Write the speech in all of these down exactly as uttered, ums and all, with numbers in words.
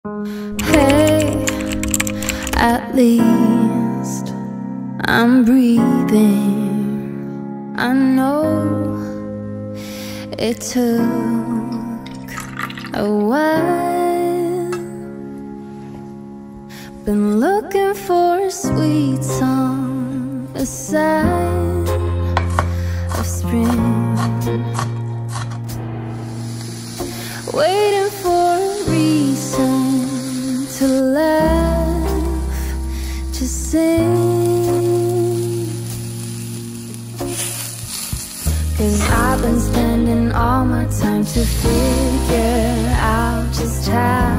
Hey, at least I'm breathing. I know it took a while. Been looking for a sweet song, a sign of spring. Waiting for a reason to laugh, to sing. 'Cause I've been spending all my time to figure out just how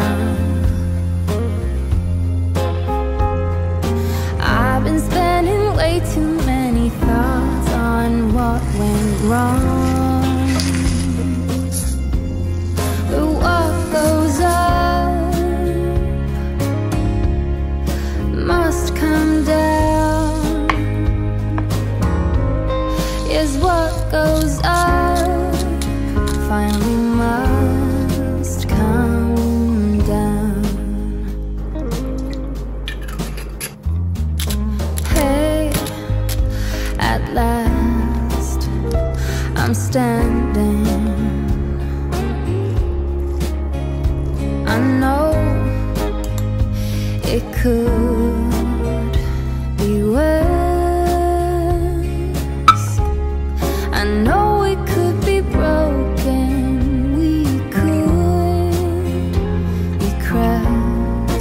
I've been spending way too many thoughts on what went wrong. But what goes up must come down. Yes, what goes up finally must come down. Hey, at last I'm standing. I know it could be worse. I know it could be broken. We could be crushed.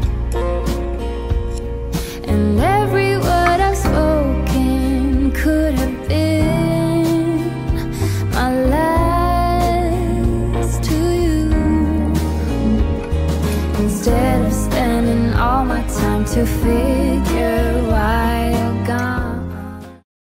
And every word I've spoken could have been my last to you. Instead of spending all my time to figure why